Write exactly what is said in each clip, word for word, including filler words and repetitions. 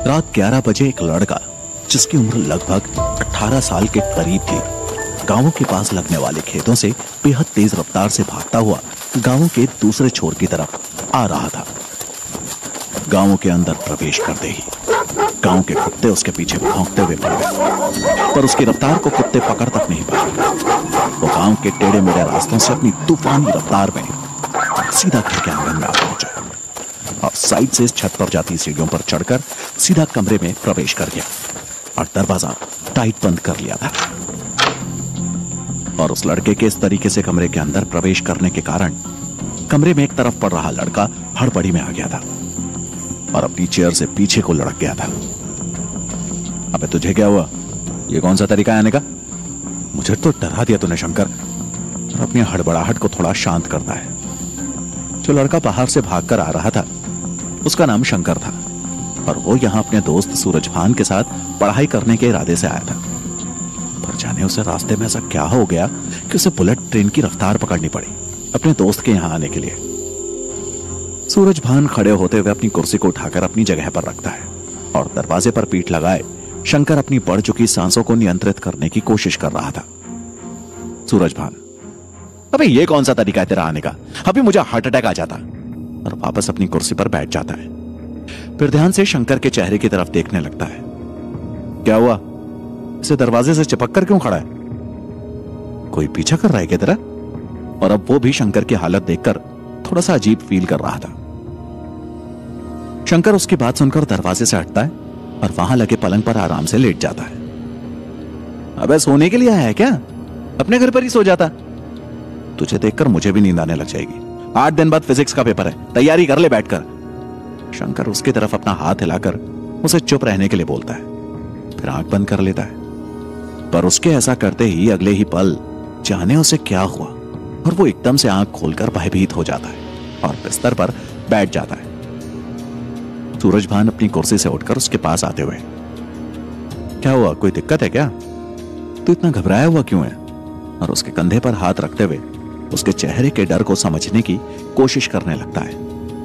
रात ग्यारह बजे एक लड़का जिसकी उम्र लगभग अठारह साल के करीब थी, गांवों के पास लगने वाले खेतों से बेहद तेज रफ्तार से भागता हुआ गांवों के दूसरे छोर की तरफ आ रहा था। गांवों के अंदर प्रवेश करते ही गांव के कुत्ते उसके पीछे भौंकते हुए पड़ गए, पर उसकी रफ्तार को कुत्ते पकड़ तक नहीं पाए। वो गांव के टेढ़े मेढ़े रास्तों से अपनी तूफानी रफ्तार में सीधा घर के आंगन में आ पहुंचा और साइड से छत पर जाती सीढ़ियों पर चढ़कर सीधा कमरे में प्रवेश कर गया और दरवाजा टाइट बंद कर लिया था। और उस लड़के के इस तरीके से कमरे के अंदर प्रवेश करने के कारण कमरे में एक तरफ पड़ रहा लड़का हड़बड़ी में आ गया था और अपनी चेयर से पीछे को लड़क गया था। अबे तुझे क्या हुआ? ये कौन सा तरीका है आने का? मुझे तो डरा दिया तूने शंकर। और अपनी हड़बड़ाहट को थोड़ा शांत करता है। जो लड़का बाहर से भागकर आ रहा था उसका नाम शंकर था और वो यहां अपने दोस्त सूरजभान के साथ पढ़ाई करने के इरादे से आया था। पर जाने उसे रास्ते में ऐसा क्या हो गया कि उसे बुलेट ट्रेन की रफ्तार पकड़नी पड़ी अपने दोस्त के यहां आने के लिए। सूरजभान खड़े होते हुए अपनी कुर्सी को उठाकर अपनी जगह पर रखता है और दरवाजे पर पीठ लगाए शंकर अपनी बढ़ चुकी सांसों को नियंत्रित करने की कोशिश कर रहा था। सूरजभान, अबे ये कौन सा तरीका है तेरा आने का? अभी मुझे हार्ट अटैक आ जाता। और वापस अपनी कुर्सी पर बैठ जाता है। फिर ध्यान से शंकर के चेहरे की तरफ देखने लगता है। क्या हुआ? इसे दरवाजे से चिपक कर क्यों खड़ा है? कोई पीछा कर रहा है क्या तेरा? और अब वो भी शंकर की हालत देखकर थोड़ा सा अजीब फील कर रहा था। शंकर उसकी बात सुनकर दरवाजे से हटता है और वहां लगे पलंग पर आराम से लेट जाता है। अबे सोने के लिए आया है क्या? अपने घर पर ही सो जाता। तुझे देखकर मुझे भी नींद आने लग जाएगी। आठ दिन बाद फिजिक्स का पेपर है, तैयारी कर ले बैठकर। शंकर उसकी तरफ अपना हाथ हिलाकर उसे चुप रहने के लिए बोलता है, फिर आंख बंद कर लेता है। पर उसके ऐसा करते ही अगले ही पल जाने उसे क्या हुआ और वो एकदम से आंख खोलकर भयभीत हो जाता है और बिस्तर पर बैठ जाता है। सूरजभान अपनी कुर्सी से उठकर उसके पास आते हुए, क्या हुआ? कोई दिक्कत है क्या? तू इतना घबराया हुआ क्यों है? और उसके कंधे पर हाथ रखते हुए उसके चेहरे के डर को समझने की कोशिश करने लगता है।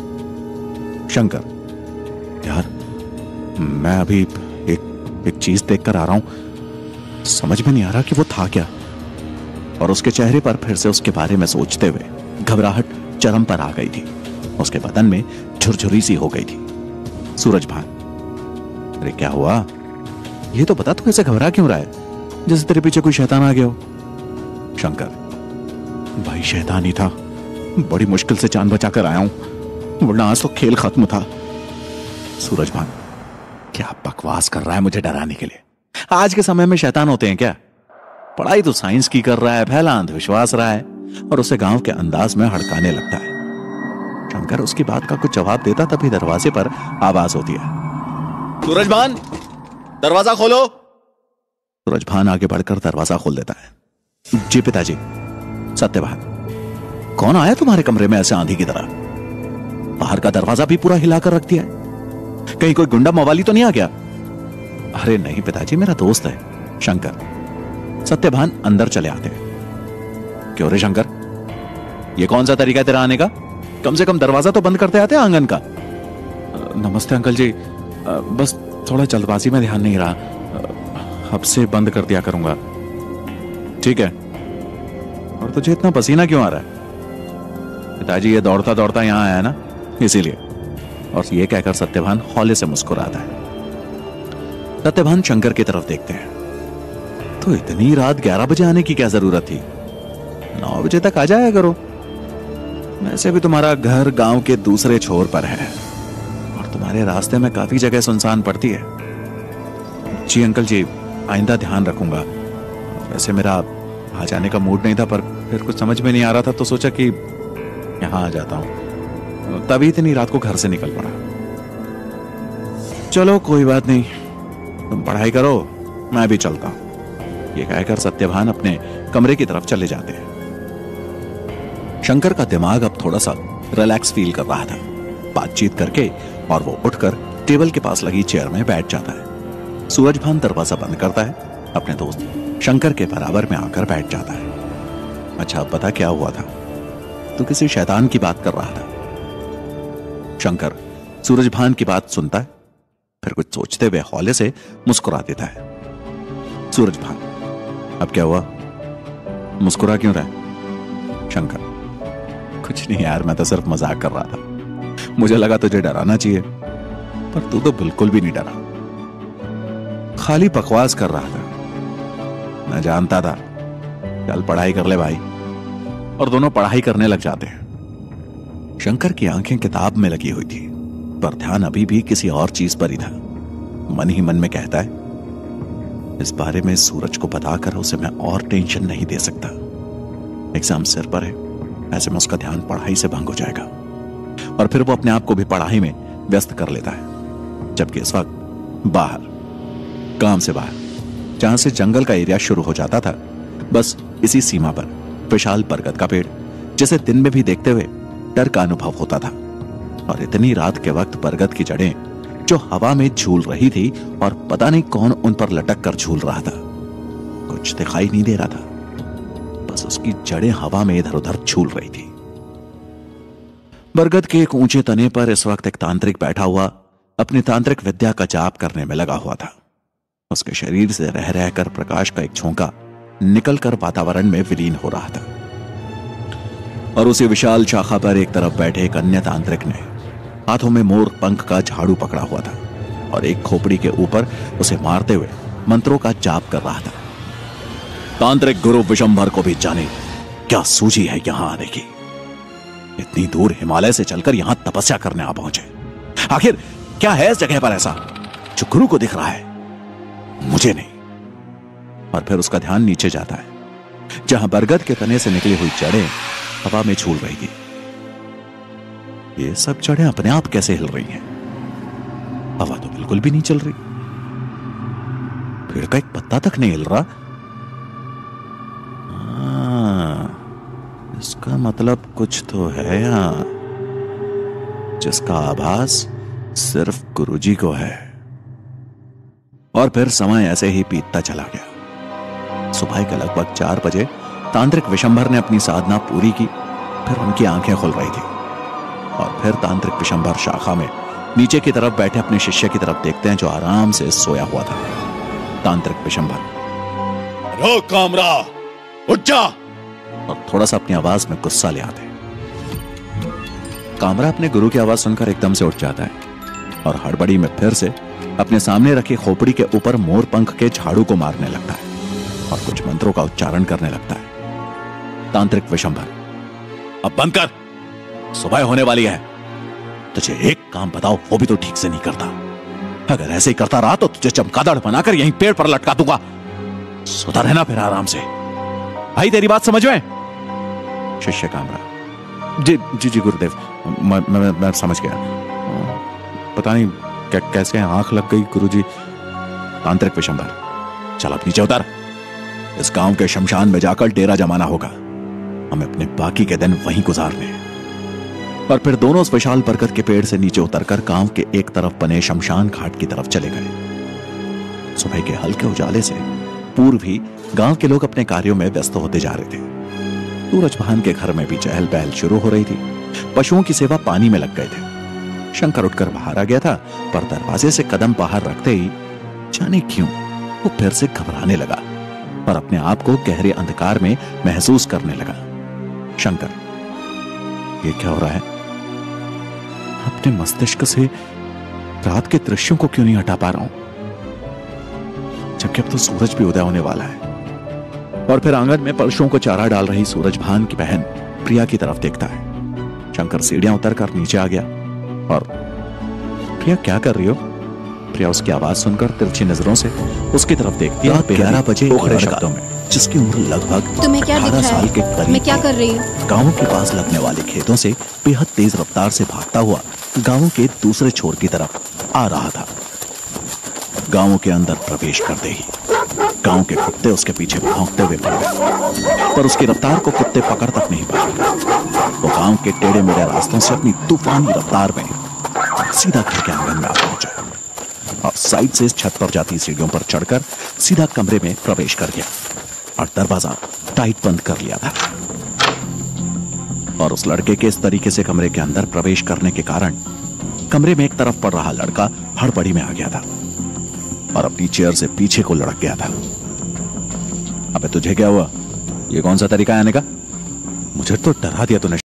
शंकर, यार मैं अभी एक एक चीज देखकर आ रहा हूं, समझ में नहीं आ रहा कि वो था क्या। और उसके चेहरे पर फिर से उसके बारे में सोचते हुए घबराहट चरम पर आ गई थी। उसके बदन में झुरझुरी सी हो गई थी। सूरजभान, अरे क्या हुआ? ये तो बता, तू ऐसे घबरा क्यों रहा है जैसे तेरे पीछे कोई शैतान आ गया हो? शंकर, भाई शैतान ही था, बड़ी मुश्किल से जान बचाकर आया हूं, वरना आज तो खेल खत्म था। सूरजभान, क्या बकवास कर रहा है मुझे डराने के लिए? आज के समय में शैतान होते हैं क्या? पढ़ाई तो साइंस की कर रहा है, पहला अंधविश्वास रहा है। और उसे गांव के अंदाज में हड़काने लगता है। शंकर उसकी बात का कुछ जवाब देता तभी दरवाजे पर आवाज होती है, सूरजभान दरवाजा खोलो। सूरजभान आगे बढ़कर दरवाजा खोल देता है। जी पिताजी। सत्यभान, कौन आया तुम्हारे कमरे में ऐसे आंधी की तरह? बाहर का दरवाजा भी पूरा हिलाकर रख दिया है। कहीं कोई गुंडा मवाली तो नहीं आ गया? अरे नहीं पिताजी, मेरा दोस्त है शंकर। सत्यभान अंदर चले आते हैं। क्यों रे शंकर, ये कौन सा तरीका है तेरा आने का? कम से कम दरवाजा तो बंद करते आते आंगन का। नमस्ते अंकल जी, बस थोड़ा जल्दबाजी में ध्यान नहीं रहा, अब से बंद कर दिया करूंगा। ठीक है। और तुझे इतना पसीना क्यों आ रहा है? पिताजी ये दौड़ता दौड़ता यहां आया ना, इसीलिए। और ये कहकर सत्यभान हौले से मुस्कुराता है। सत्यभान शंकर की तरफ देखते हैं। तो इतनी रात ग्यारह बजे आने की क्या जरूरत थी? नौ बजे तक आ जाया करो। वैसे भी तुम्हारा घर गांव के दूसरे छोर पर है और तुम्हारे रास्ते में काफी जगह सुनसान पड़ती है। जी अंकल जी, आइंदा ध्यान रखूंगा। वैसे मेरा आ जाने का मूड नहीं था, पर फिर कुछ समझ में नहीं आ रहा था तो सोचा कि यहां आ जाता हूं, तभी इतनी रात को घर से निकल पड़ा। चलो कोई बात नहीं, तुम पढ़ाई करो, मैं भी चलता हूं। ये कहकर सत्यभान अपने कमरे की तरफ चले जाते हैं। शंकर का दिमाग अब थोड़ा सा रिलैक्स फील कर रहा था बातचीत करके, और वो उठकर टेबल के पास लगी चेयर में बैठ जाता है। सूरजभान दरवाजा बंद करता है, अपने दोस्त शंकर के बराबर में आकर बैठ जाता है। अच्छा अब बता क्या हुआ था? तू किसी शैतान की बात कर रहा था। शंकर सूरजभान की बात सुनता है फिर कुछ सोचते हुए हौले से मुस्कुरा देता है। सूरजभान, अब क्या हुआ? मुस्कुरा क्यों रहा है? शंकर, कुछ नहीं यार, मैं तो सिर्फ मजाक कर रहा था। मुझे लगा तुझे डराना चाहिए, पर तू तो बिल्कुल भी नहीं डरा, खाली बकवास कर रहा था। मैं जानता था। चल पढ़ाई कर ले भाई। और दोनों पढ़ाई करने लग जाते हैं। शंकर की आंखें किताब में लगी हुई थी, पर ध्यान अभी भी किसी और चीज पर ही था। मन ही मन में कहता है, इस बारे में सूरज को बताकर उसे मैं और टेंशन नहीं दे सकता। एग्जाम सिर पर है, ऐसे में उसका ध्यान पढ़ाई से भंग हो जाएगा और फिर वो अपने आप को भी पढ़ाई में व्यस्त कर लेता है। जबकि इस वक्त बाहर, काम से बाहर, जहां से जंगल का एरिया शुरू हो जाता था, बस इसी सीमा पर विशाल बरगद का पेड़, जिसे दिन में भी देखते हुए डर का अनुभव होता था। और इतनी रात के वक्त बरगद की जड़ें जो हवा में झूल रही थी और पता नहीं कौन उन पर लटक कर झूल रहा था। कुछ दिखाई नहीं दे रहा था, बस उसकी जड़ें हवा में इधर उधर झूल रही थी। बरगद के एक ऊंचे तने पर इस वक्त एक तांत्रिक बैठा हुआ अपनी तांत्रिक विद्या का जाप करने में लगा हुआ था। उसके शरीर से रह रहकर प्रकाश का एक झोंका निकलकर वातावरण में विलीन हो रहा था। और उसी विशाल शाखा पर एक तरफ बैठे एक अन्य तांत्रिक ने हाथों में मोर पंख का झाड़ू पकड़ा हुआ था और एक खोपड़ी के ऊपर उसे मारते हुए मंत्रों का जाप कर रहा था। तांत्रिक गुरु विशंभर को भी जाने क्या सूझी है यहां आने की। इतनी दूर हिमालय से चलकर यहां तपस्या करने आ पहुंचे। आखिर क्या है इस जगह पर ऐसा जो गुरु को दिख रहा है, मुझे नहीं। और फिर उसका ध्यान नीचे जाता है, जहां बरगद के तने से निकली हुई जड़ें हवा में झूल रही थी। ये सब जड़ें अपने आप कैसे हिल रही हैं? हवा तो बिल्कुल भी नहीं चल रही। पेड़ का एक पत्ता तक नहीं हिल रहा। आ, इसका मतलब कुछ तो है यहां, जिसका आभास सिर्फ गुरुजी को है। और फिर समय ऐसे ही बीतता चला गया। सुबह के लगभग चार बजे तांत्रिक विशंभर ने अपनी साधना पूरी की। फिर उनकी आंखें खुल रही थी और फिर तांत्रिक विशंभर शाखा में नीचे की तरफ बैठे अपने शिष्य की तरफ देखते हैं जो आराम से सोया हुआ था। तांत्रिक विशंभर, रो कामरा, उठ जा। और थोड़ा सा अपनी आवाज में गुस्सा ले आते। कामरा अपने गुरु की आवाज सुनकर एकदम से उठ जाता है और हड़बड़ी में फिर से अपने सामने रखी खोपड़ी के ऊपर मोर पंख के झाड़ू को मारने लगता है और कुछ मंत्रों का उच्चारण करने लगता है। तांत्रिक विशंभर, अब बंद कर, सुबह होने वाली है। तुझे एक काम बताओ, वो भी तो ठीक से नहीं करता। अगर ऐसे ही करता रहा तो तुझे चमगादड़ बनाकर यहीं पेड़ पर लटका दूंगा। सोता रहना फिर आराम से। भाई तेरी बात समझ में? शिष्य कामरा, जी जी जी गुरुदेव, मैं, मैं, मैं समझ गया। पता नहीं कै, कैसे आंख लग गई गुरुजी। तांत्रिक विशंभर, चल अब नीचे उतर। इस गांव के शमशान में जाकर डेरा जमाना होगा। हमें अपने बाकी के दिन वहीं गुजारने हैं। और फिर दोनों उस विशाल बरगद के पेड़ से नीचे उतरकर गांव के एक तरफ बने शमशान घाट की तरफ चले गए। सुबह के हल्के उजाले से पूर्व ही गांव के लोग अपने कार्यों में व्यस्त होते जा रहे थे। सूरजभान के घर में भी चहल पहल शुरू हो रही थी। पशुओं की सेवा पानी में लग गए थे। शंकर उठकर बाहर आ गया था, पर दरवाजे से कदम बाहर रखते ही जाने क्यों वो फिर से घबराने लगा और अपने आप को गहरे अंधकार में महसूस करने लगा। शंकर, ये क्या हो रहा है? अपने मस्तिष्क से रात के दृश्यों को क्यों नहीं हटा पा रहा हूं, जबकि अब तो सूरज भी उदय होने वाला है। और फिर आंगन में पशुओं को चारा डाल रही सूरजभान की बहन प्रिया की तरफ देखता है। शंकर सीढ़ियां उतरकर नीचे आ गया और, प्रिया क्या कर रही हो? प्रिया उसकी आवाज सुनकर तिरछी नजरों से उसकी तरफ देखती है। ग्यारह बजे ओखरे शब्दों में, जिसकी उम्र लगभग तुम्हें क्या दिख रहा है? साल के करीब, मैं क्या कर रही हूँ? गांव के पास लगने वाले खेतों से बेहद तेज रफ्तार से भागता हुआ गांव के दूसरे छोर की तरफ आ रहा था। गांव के अंदर प्रवेश करते ही गांव के कुत्ते उसके पीछे भौंकते हुए पड़ गए, पर उसकी रफ्तार को कुत्ते पकड़ तक नहीं पाए। वो गांव के टेढ़े मेढ़े रास्तों से अपनी तूफानी रफ्तार में सीधा घर के आंगन में आ पहुंचा और साइड से छत पर जाती सीढ़ियों पर चढ़कर सीधा कमरे में प्रवेश कर गया और दरवाजा टाइट बंद कर लिया था। और उस लड़के के इस तरीके से कमरे के अंदर प्रवेश करने के कारण कमरे में एक तरफ पड़ रहा लड़का हड़बड़ी में आ गया था और अपनी चेयर से पीछे को लड़क गया था। अबे तुझे क्या हुआ? ये कौन सा तरीका है आने का? मुझे तो डरा दिया तूने।